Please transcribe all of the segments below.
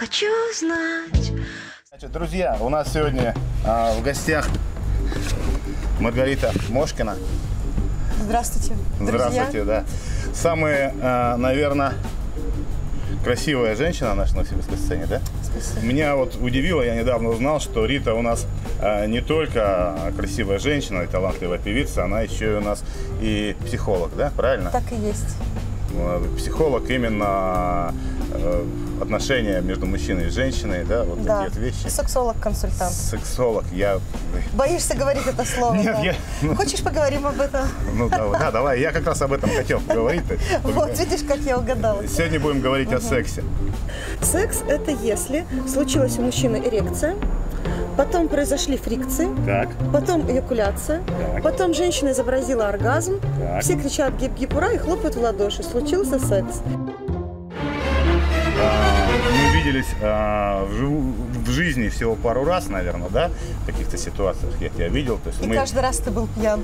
хочу знать. Значит, друзья, у нас сегодня в гостях Маргарита Мошкина. Здравствуйте, друзья. Здравствуйте, да. Самая, наверное, красивая женщина на нашей новосибирской сцене, да? Спасибо. Меня вот удивило, я недавно узнал, что Рита у нас не только красивая женщина и талантливая певица, она еще и у нас и психолог, да? Правильно? Так и есть. Психолог именно отношения между мужчиной и женщиной, да, вот Да. такие вот вещи. Сексолог-консультант. Сексолог, я... Боишься говорить это слово? Нет, да? я... Хочешь, поговорим об этом? Ну да, давай, я как раз об этом хотел поговорить. Вот, видишь, как я угадала. Сегодня будем говорить о сексе. Секс – это если случилась у мужчины эрекция, потом произошли фрикции, Так. потом эякуляция, Так. потом женщина изобразила оргазм, Так. все кричат гип-гип ура и хлопают в ладоши. Случился секс. Мы виделись в жизни всего пару раз, наверное, да? В каких-то ситуациях я тебя видел. То есть И мы... каждый раз ты был пьян.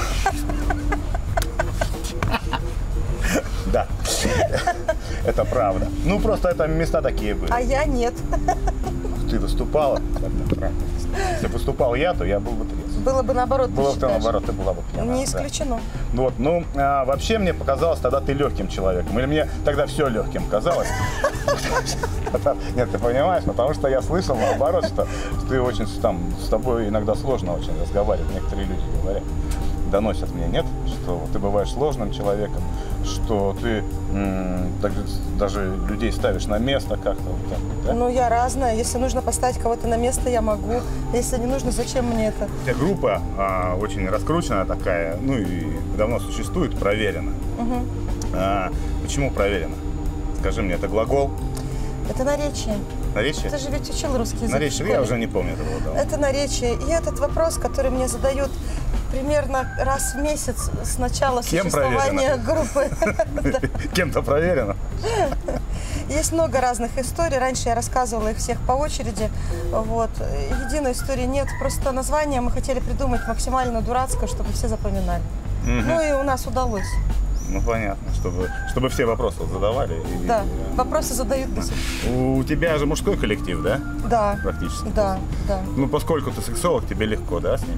Да, это правда. Ну, просто это места такие были. А я нет. Ты выступала, это правда. Если выступал я, то я был бы трезв. Было бы наоборот, ты Было бы считаешь? наоборот, ты была бы пьяна. Не да. исключено. Вот, ну, вообще мне показалось тогда ты легким человеком. Или мне тогда все легким казалось. Нет, ты понимаешь, потому что я слышал наоборот, что ты очень там, с тобой иногда сложно очень разговаривать. Некоторые люди говорят, доносят мне, нет, что ты бываешь сложным человеком, что ты даже людей ставишь на место как-то. Вот так, да? Ну, я разная. Если нужно поставить кого-то на место, я могу. Если не нужно, зачем мне это? У тебя группа очень раскрученная такая, ну и давно существует, проверена. Угу. Почему проверена? Скажи мне, это глагол? Это наречие. Наречие? Ты же ведь учил русский язык в Наречие, школе. я уже не помню этого давно. Это наречие. И этот вопрос, который мне задают примерно раз в месяц с начала Кем существования группы. Кем-то проверено? Есть много разных историй. Раньше я рассказывала их всех по очереди. Вот. Единой истории нет. Просто название мы хотели придумать максимально дурацкое, чтобы все запоминали. Ну и у нас удалось. Ну, понятно, чтобы все вопросы задавали. Да, вопросы задают до сих пор. У тебя же мужской коллектив, да? Да. Практически. Да, да. Ну, поскольку ты сексолог, тебе легко, да, с ними?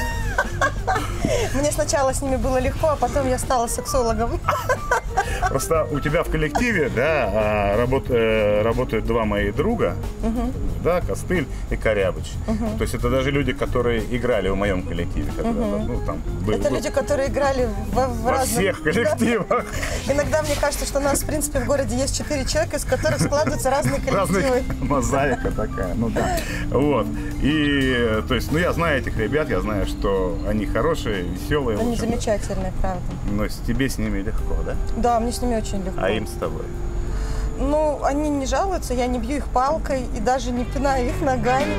Мне сначала с ними было легко, а потом я стала сексологом. Просто у тебя в коллективе, да, работают два моих друга, да, Костыль и Корябыч. То есть это даже люди, которые играли в моем коллективе. Ну, там, Это люди, которые играли в во разных... всех коллективах. Иногда мне кажется, что у нас, в принципе, в городе есть 4 человека, из которых складываются разные коллективы. Разных мозаика такая, ну да. Вот. И, то есть, ну я знаю этих ребят, я знаю, что они хорошие, веселые. Они замечательные, правда. Но тебе с ними легко, да? Да, мне с ними очень легко. А им с тобой? Ну, они не жалуются, я не бью их палкой и даже не пинаю их ногами.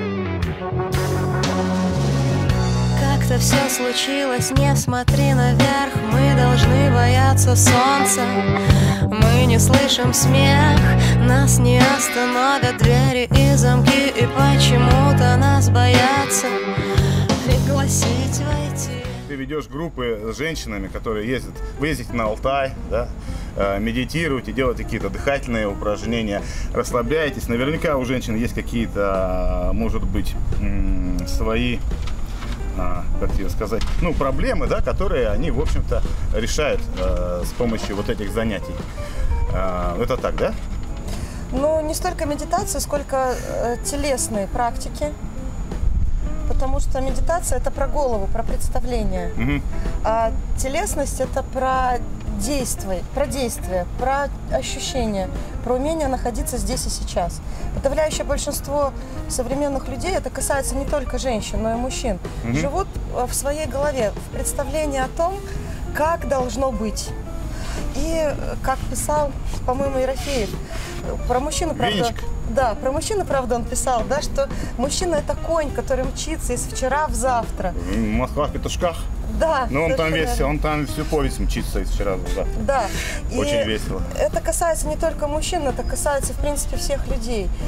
Как-то все случилось, не смотри наверх. Мы должны бояться солнца. Мы не слышим смех. Нас не остановят двери и замки. И почему-то нас боятся пригласить войти. Ты ведешь группы с женщинами, которые ездят, вы ездите на Алтай, да, медитируете, делаете какие-то дыхательные упражнения, расслабляетесь. Наверняка у женщин есть какие-то, может быть, свои, как тебе сказать, ну, проблемы, да, которые они, в общем-то, решают с помощью вот этих занятий. Это так, да? Ну, не столько медитации, сколько телесные практики. Потому что медитация – это про голову, про представление. А телесность – это про действие, про ощущения, про умение находиться здесь и сейчас. Подавляющее большинство современных людей, это касается не только женщин, но и мужчин, живут в своей голове, в представлении о том, как должно быть. И, как писал, по-моему, Ерофеев, про мужчину, правда... Венечка. Да, про мужчину, правда, он писал, да, что мужчина – это конь, который мчится из вчера в завтра. Москва в петушках. Да. Но он совершенно там всю повесть мчится из вчера в завтра. Да. Очень И весело. это касается не только мужчин, это касается, в принципе, всех людей.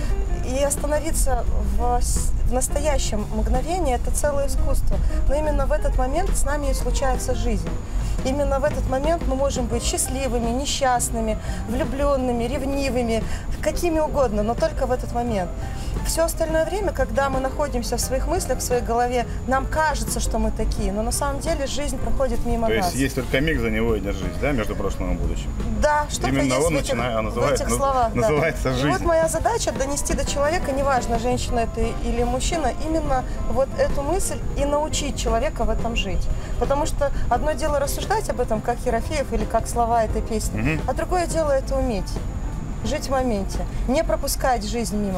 И остановиться в настоящем мгновении – это целое искусство. Но именно в этот момент с нами и случается жизнь. Именно в этот момент мы можем быть счастливыми, несчастными, влюбленными, ревнивыми, какими угодно, но только в этот момент. Все остальное время, когда мы находимся в своих мыслях, в своей голове, нам кажется, что мы такие, но на самом деле жизнь проходит мимо нас. То есть есть только миг, за него и держись, да, между прошлым и будущим? Да, что-то есть в этих словах. Называется жизнь. И вот моя задача донести до человека, неважно, женщина это или мужчина, именно вот эту мысль и научить человека в этом жить. Потому что одно дело рассуждать об этом, как Ерофеев или как слова этой песни, а другое дело это уметь. Жить в моменте, не пропускать жизнь мимо.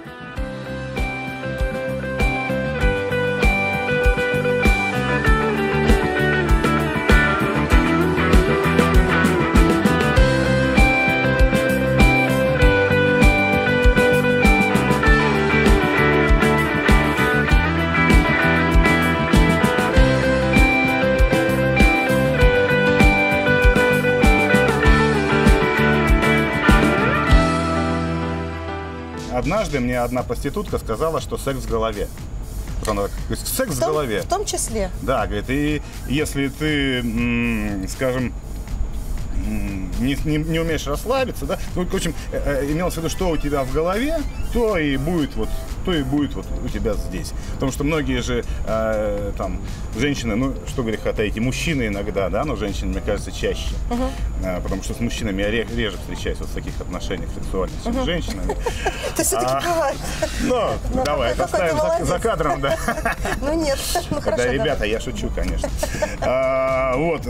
Однажды мне одна проститутка сказала, что секс в голове. Вот она говорит, секс в голове. В том числе. Да, говорит, и если ты, скажем, не умеешь расслабиться, да, ну, в общем, имелось в виду, что у тебя в голове, то и будет вот у тебя здесь. Потому что многие же там женщины, ну, что греха таить, и мужчины иногда, да, но женщины, мне кажется, чаще. Потому что с мужчинами я реже встречаюсь вот в таких отношениях сексуальных, чем с женщинами. Ты все-таки бывает. Ну, давай, это оставим за кадром, да. Ну нет, ну хорошо. Да, ребята, я шучу, конечно. Вот.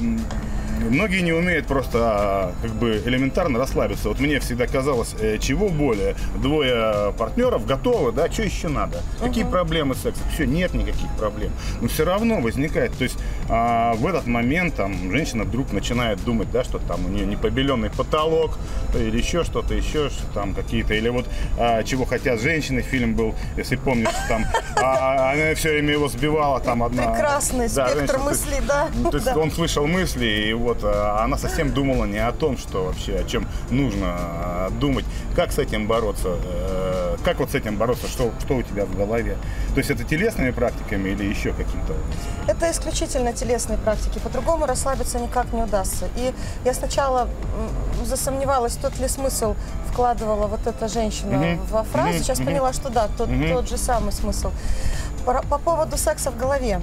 Многие не умеют просто как бы элементарно расслабиться. Вот мне всегда казалось, чего более. Двое партнеров готовы, да, что еще надо? Какие проблемы с сексом? Все, нет никаких проблем. Но все равно возникает, то есть в этот момент там женщина вдруг начинает думать, да, что там у нее непобеленный потолок или еще что-то, там какие-то, или вот чего хотят женщины, фильм был, если помнишь, там она все время его сбивала, там одна. Прекрасный спектр мыслей, да. То есть он слышал мысли, и вот она совсем думала не о том, что вообще, о чем нужно думать, как с этим бороться, как вот с этим бороться, что у тебя в голове. То есть это телесными практиками или еще каким-то? Это исключительно телесные практики, по-другому расслабиться никак не удастся. И я сначала засомневалась, тот ли смысл вкладывала вот эта женщина во фразу, сейчас поняла, что да, тот же самый смысл. По поводу секса в голове.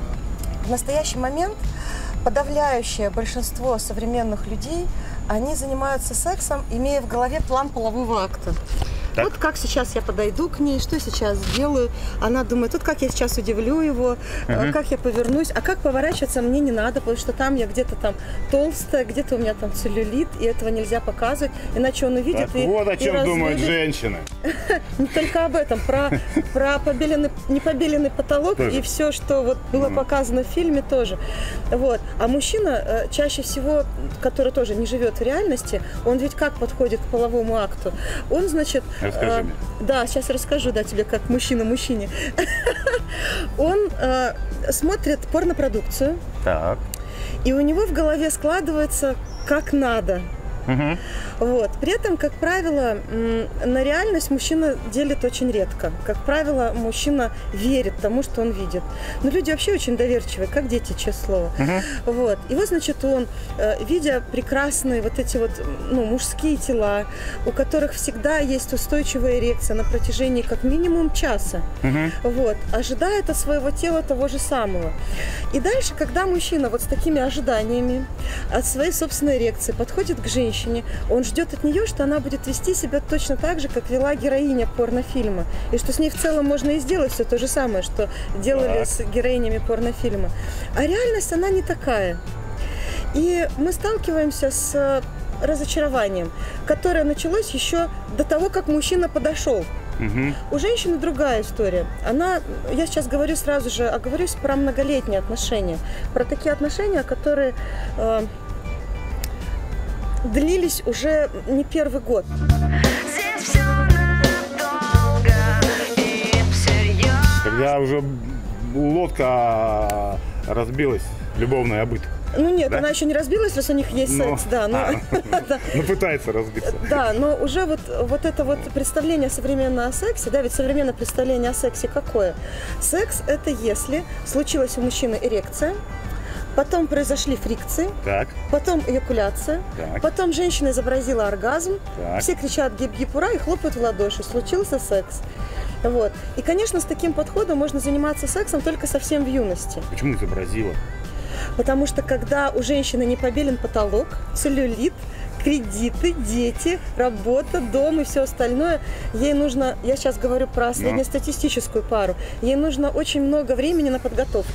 В настоящий момент подавляющее большинство современных людей, они занимаются сексом, имея в голове план полового акта. Так. Вот как сейчас я подойду к ней, что сейчас сделаю. Она думает, вот как я сейчас удивлю его, как я повернусь. А как поворачиваться мне не надо, потому что там я где-то там толстая, где-то у меня там целлюлит, и этого нельзя показывать, иначе он увидит и вот о чем думают женщины. Не только об этом, про непобеленный потолок и все, что вот было показано в фильме тоже. Вот. А мужчина чаще всего, который тоже не живет в реальности, он ведь как подходит к половому акту? Он, значит, расскажи мне. Да, сейчас расскажу, да, тебе как мужчина мужчине. Он смотрит порнопродукцию. Так. И у него в голове складывается как надо. Вот. При этом, как правило, на реальность мужчина делит очень редко. Как правило, мужчина верит тому, что он видит. Но люди вообще очень доверчивые, как дети, честное слово. Вот. И вот, значит, он, видя прекрасные вот эти вот, ну, мужские тела, у которых всегда есть устойчивая эрекция на протяжении как минимум часа, вот, ожидает от своего тела того же самого. И дальше, когда мужчина вот с такими ожиданиями от своей собственной эрекции подходит к женщине, он ждет от нее, что она будет вести себя точно так же, как вела героиня порнофильма. И что с ней в целом можно и сделать все то же самое, что делали с героинями порнофильма. А реальность, она не такая. И мы сталкиваемся с разочарованием, которое началось еще до того, как мужчина подошел. У женщины другая история. Я сейчас говорю сразу же, оговорюсь про многолетние отношения. Про такие отношения, которые длились уже не первый год. Когда уже лодка разбилась любовная обыт. Ну нет, да? она еще не разбилась, раз у них есть секс, да. Ну пытается разбиться. Да, но уже вот это вот представление современное о сексе, да, ведь современное представление о сексе какое? Секс – это если случилась у мужчины эрекция, потом произошли фрикции, так. Потом эякуляция, так. Потом женщина изобразила оргазм, так. Все кричат гип-гип-ура и хлопают в ладоши, случился секс. Вот. И, конечно, с таким подходом можно заниматься сексом только совсем в юности. Почему изобразила? Потому что когда у женщины не побелен потолок, целлюлит, кредиты, дети, работа, дом и все остальное, ей нужно, я сейчас говорю про среднестатистическую пару, ей нужно очень много времени на подготовку.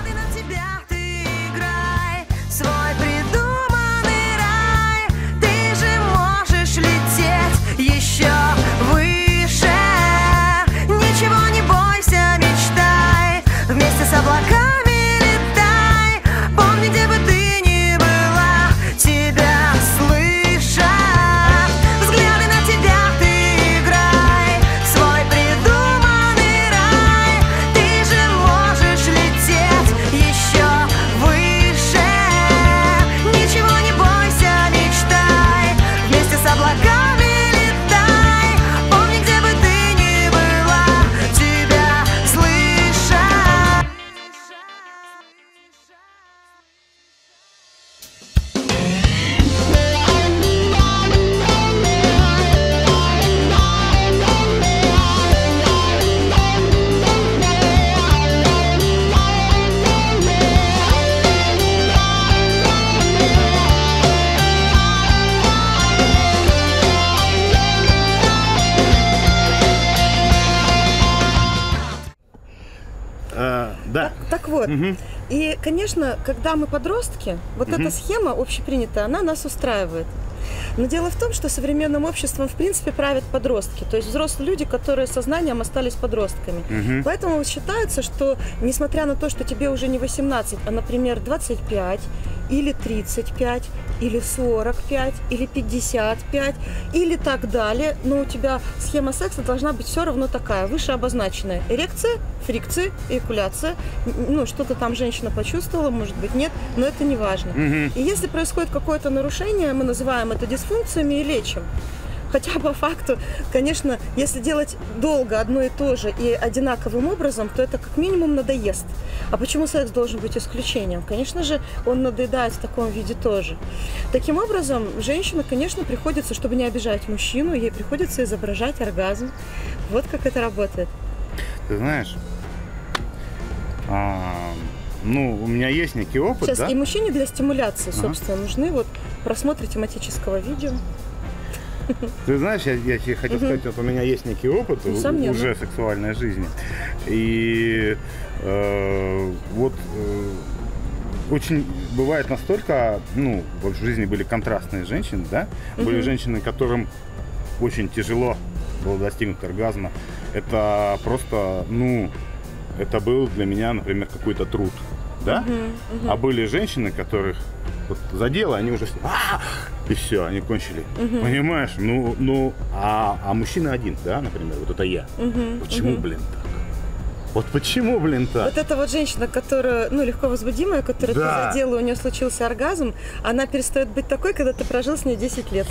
Свой придуманный рай, ты же можешь лететь еще выше. Ничего не бойся, мечтай, вместе с облаками летай. Помни, где бы ты ни была, тебя слышат. Взгляды на тебя ты играй, свой придуманный рай, ты же можешь лететь еще выше. Ничего не бойся, мечтай, вместе с облаками летай. Помни, где бы ты ни была, тебя слышат. Да. Так вот, и, конечно, когда мы подростки, вот эта схема общепринятая, она нас устраивает. Но дело в том, что современным обществом, в принципе, правят подростки, то есть взрослые люди, которые сознанием остались подростками. Поэтому считается, что, несмотря на то, что тебе уже не 18, а, например, 25, или 35, или 45, или 55, или так далее, но у тебя схема секса должна быть все равно такая, выше обозначенная. Эрекция, фрикция, эякуляция, ну, что-то там женщина почувствовала, может быть, нет, но это не важно. И если происходит какое-то нарушение, мы называем это дисфункциями и лечим. Хотя по факту, конечно, если делать долго одно и то же и одинаковым образом, то это как минимум надоест. А почему секс должен быть исключением? Конечно же, он надоедает в таком виде тоже. Таким образом, женщина, конечно, приходится, чтобы не обижать мужчину, ей приходится изображать оргазм. Вот как это работает. Ты знаешь, ну, у меня есть некий опыт, сейчас, да? И мужчине для стимуляции, собственно, нужны вот просмотры тематического видео. Ты знаешь, я тебе хотел сказать, вот у меня есть некий опыт уже сексуальной жизни. И очень бывает настолько, ну, в жизни были контрастные женщины, да? Были женщины, которым очень тяжело было достигнуть оргазма. Это просто, ну, это был для меня, например, какой-то труд, да? А были женщины, которых вот задело, они уже и все, они кончили. Понимаешь? А мужчина один, да, например, вот это я. Почему, блин, так? Вот почему, блин, так? Вот эта вот женщина, которая, ну, легко возбудимая, которая ты задела, у нее случился оргазм, она перестает быть такой, когда ты прожил с ней 10 лет.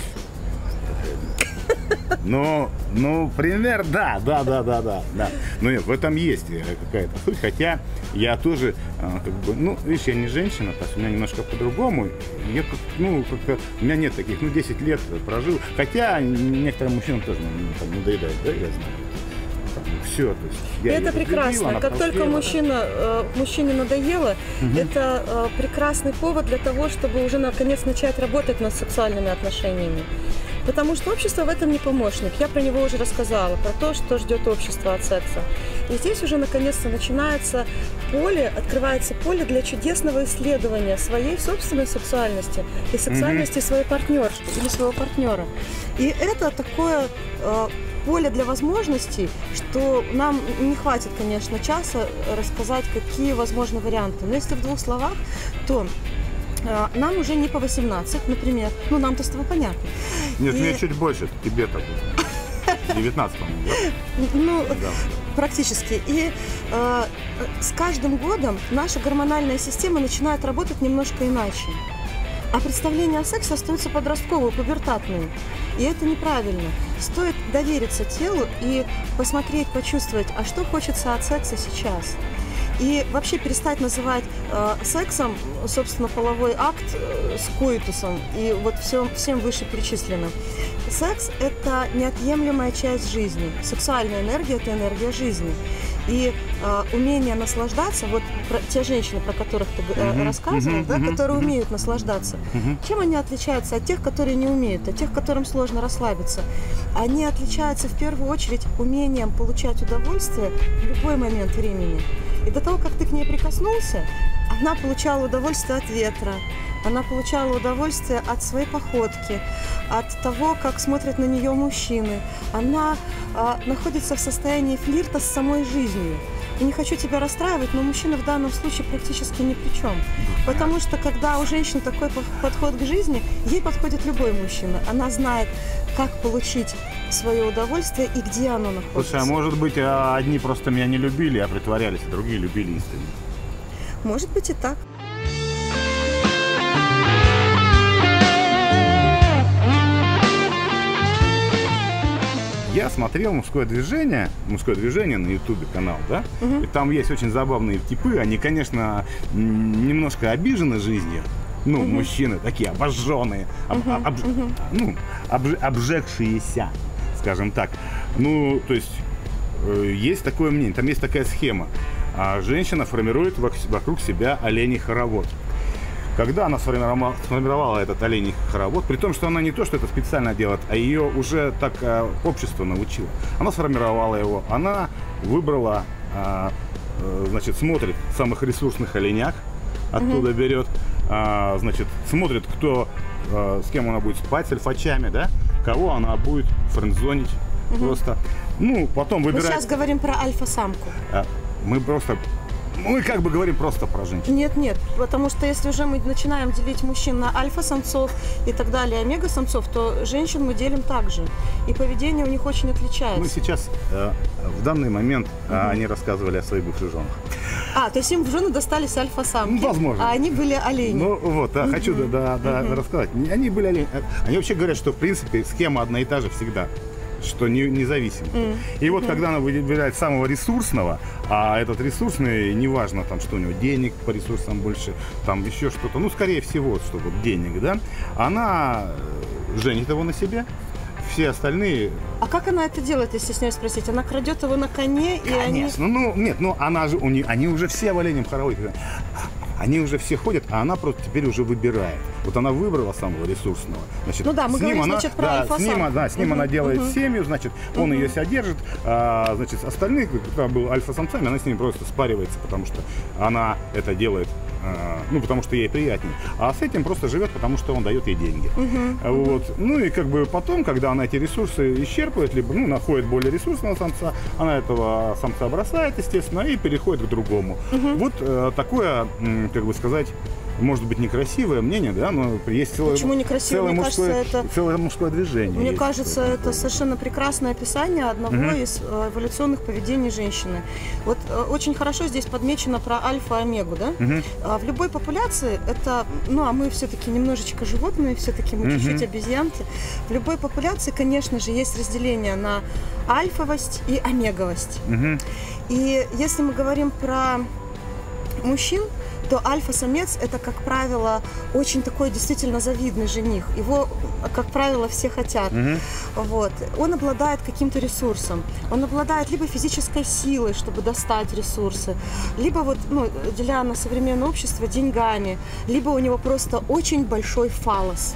Ну, пример, да. Но нет, в этом есть какая-то суть, хотя я тоже, как бы, ну, видишь, я не женщина, то есть у меня немножко по-другому, я, ну, как-то, у меня нет таких, 10 лет прожил, хотя некоторым мужчинам тоже надоедает, да, я знаю. Все, то есть я это прекрасно. Как только мужчине надоело, это прекрасный повод для того, чтобы уже наконец начать работать над сексуальными отношениями. Потому что общество в этом не помощник. Я про него уже рассказала, про то, что ждет общество от секса. И здесь уже наконец-то начинается открывается поле для чудесного исследования своей собственной сексуальности и сексуальности своей партнерши или своего партнера. И это такое поле для возможностей, что нам не хватит, конечно, часа рассказать, какие возможны варианты. Но если в двух словах, то нам уже не по 18, например. Ну, нам-то с тобой понятно. Нет, мне чуть больше, тебе-то 19, по-моему, да? Ну, Практически. И с каждым годом наша гормональная система начинает работать немножко иначе. А представления о сексе остаются подростковые, пубертатные. И это неправильно. Стоит довериться телу и посмотреть, почувствовать, а что хочется от секса сейчас. И вообще перестать называть сексом, собственно, половой акт с коитусом и вот всем вышеперечисленным. Секс – это неотъемлемая часть жизни. Сексуальная энергия – это энергия жизни. И умение наслаждаться, вот те женщины, про которых ты рассказывал, да, которые умеют наслаждаться, чем они отличаются от тех, которые не умеют, от тех, которым сложно расслабиться? Они отличаются в первую очередь умением получать удовольствие в любой момент времени. И до того, как ты к ней прикоснулся, она получала удовольствие от ветра, она получала удовольствие от своей походки, от того, как смотрят на нее мужчины. Она находится в состоянии флирта с самой жизнью. И не хочу тебя расстраивать, но мужчина в данном случае практически ни при чем. Потому что когда у женщины такой подход к жизни, ей подходит любой мужчина. Она знает, как получить свое удовольствие и где оно находится. Слушай, а может быть, одни просто меня не любили, а притворялись, а другие любили искренне? Может быть и так. Я смотрел мужское движение на ютубе канал, да, и там есть очень забавные типы, они, конечно, немножко обижены жизнью, ну, мужчины такие обожженные, обжегшиеся, скажем так. Ну, то есть, есть такое мнение, там есть такая схема. Женщина формирует вокруг себя оленей хоровод. Когда она сформировала этот оленей хоровод, при том, что она не то, что это специально делает, а ее уже так общество научило. Она сформировала его, она выбрала, значит, смотрит самых ресурсных оленях, оттуда берет, значит, смотрит, кто, с кем она будет спать, с альфачами, да, кого она будет френдзонить просто. Ну, потом выбирает... Мы сейчас говорим про альфа-самку. Мы как бы говорим просто про женщин. Нет, потому что если уже мы начинаем делить мужчин на альфа-самцов и так далее, омега-самцов, то женщин мы делим также. И поведение у них очень отличается. Мы сейчас, в данный момент, они рассказывали о своих бывших женах. То есть им в жены достались альфа-самки, возможно. А они были олени. Ну вот, хочу рассказать. Они были олени. Они вообще говорят, что в принципе схема одна и та же всегда. Что независимо. И вот когда она выбирает самого ресурсного, а этот ресурсный, неважно, там, что у него денег по ресурсам больше, там еще что-то, ну, скорее всего, что вот денег, да, она женит его на себе, все остальные... А как она это делает, если стесняюсь спросить? Она крадет его на коне, и Конечно, она же, они уже все в оленем хороводе. Они уже все ходят, а она просто теперь уже выбирает. Вот она выбрала самого ресурсного. Значит, ну да, мы говорим, значит, про альфа-самку. С ним она делает семью, значит, он ее содержит. Значит, остальных, кто был альфа-самцами, она с ними просто спаривается, потому что она это делает, ну, потому что ей приятнее. А с этим просто живет, потому что он дает ей деньги. Вот. Ну и как бы потом, когда она эти ресурсы исчерпывает, либо, ну, находит более ресурсного самца, она этого самца бросает, естественно, и переходит к другому. Вот такое, как бы сказать, может быть, некрасивое мнение, да, но есть целое, целое мужское движение. Мне кажется, это совершенно прекрасное описание одного из эволюционных поведений женщины. Вот очень хорошо здесь подмечено про альфа-омегу, да? В любой популяции это, ну, а мы все-таки немножечко животные, все-таки мы чуть-чуть обезьянки. В любой популяции, конечно же, есть разделение на альфовость и омеговость. И если мы говорим про мужчин, то альфа-самец – это, как правило, очень такой действительно завидный жених. Его, как правило, все хотят. Вот. Он обладает каким-то ресурсом. Он обладает либо физической силой, чтобы достать ресурсы, либо, вот, ну, деля на современное общество, деньгами, либо у него просто очень большой фаллос.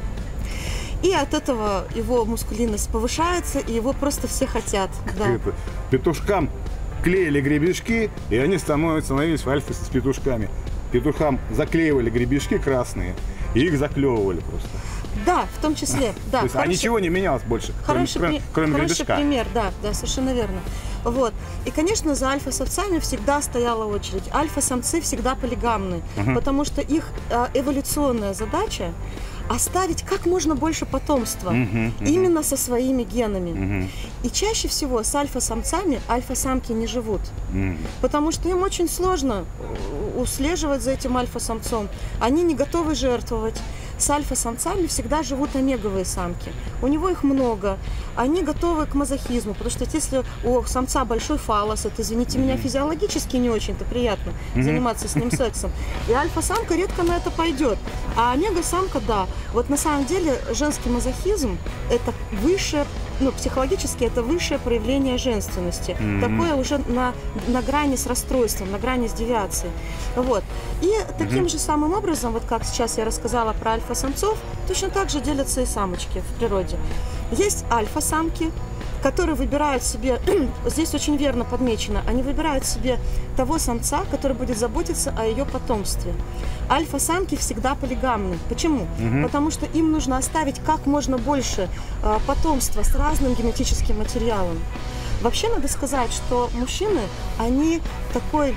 И от этого его мускулинность повышается, и его просто все хотят. Да. Петушкам клеили гребешки, и они становились в альфе с петушками. Петухам заклеивали гребешки красные, и их заклевывали просто. Да, в том числе. Да, то есть, ничего не менялось больше, кроме хороший пример, да, совершенно верно. Вот. И, конечно, за альфа-самцами всегда стояла очередь. Альфа-самцы всегда полигамны, потому что их эволюционная задача оставить как можно больше потомства, именно со своими генами. И чаще всего с альфа-самцами альфа-самки не живут, потому что им очень сложно услеживать за этим альфа-самцом. Они не готовы жертвовать. С альфа-самцами всегда живут омеговые самки. У него их много. Они готовы к мазохизму, потому что если у самца большой фаллос, это, извините меня, физиологически не очень-то приятно заниматься с ним сексом. И альфа-самка редко на это пойдет. А омега-самка, да. Вот на самом деле женский мазохизм – это высшее, ну, психологически это высшее проявление женственности. Такое уже на грани с расстройством, на грани с девиацией. Вот. И таким же самым образом, вот как сейчас я рассказала про альфа-самцов, точно так же делятся и самочки в природе. Есть альфа-самки, которые выбирают себе, здесь очень верно подмечено, они выбирают себе того самца, который будет заботиться о ее потомстве. Альфа-самки всегда полигамны. Почему? Потому что им нужно оставить как можно больше потомства с разным генетическим материалом. Вообще надо сказать, что мужчины, они такой,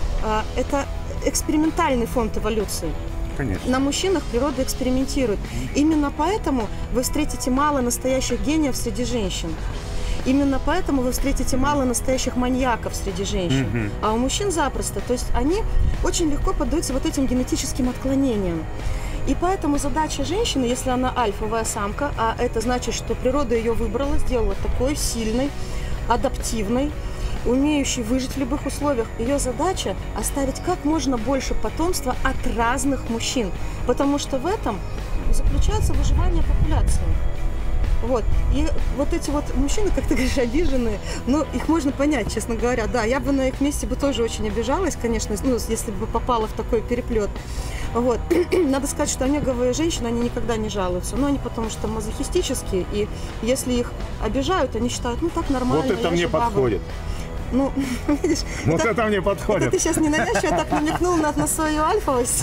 это экспериментальный фонд эволюции. Конечно. На мужчинах природа экспериментирует. Именно поэтому вы встретите мало настоящих гениев среди женщин. Именно поэтому вы встретите мало настоящих маньяков среди женщин. А у мужчин запросто. То есть они очень легко поддаются вот этим генетическим отклонениям. И поэтому задача женщины, если она альфовая самка, а это значит, что природа ее выбрала, сделала такой сильной, адаптивной, умеющей выжить в любых условиях, ее задача оставить как можно больше потомства от разных мужчин. Потому что в этом заключается выживание популяции. Вот. И вот эти вот мужчины, как ты говоришь, обиженные, но их можно понять, честно говоря. Да, я бы на их месте бы тоже очень обижалась, конечно, ну, если бы попала в такой переплет. Вот. Надо сказать, что омеговые женщины, они никогда не жалуются. Но они потому что мазохистические, и если их обижают, они считают, ну так нормально. Вот это мне подходит. Ну, видишь, вот это мне подходит. Это ты сейчас ненавязчиво так намекнул на свою альфовость.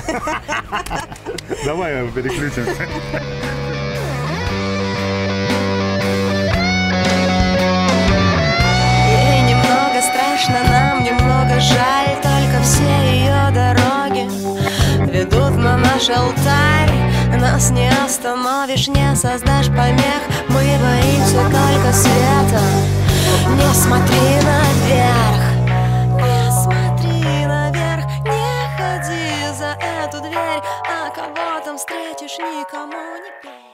Давай переключимся. Ей немного страшно, нам немного жаль, только все ее дороги ведут на наш алтарь. Нас не остановишь, не создашь помех, мы боимся только света. Не смотри наверх, не смотри наверх, не ходи за эту дверь, а кого там встретишь, никому не верь.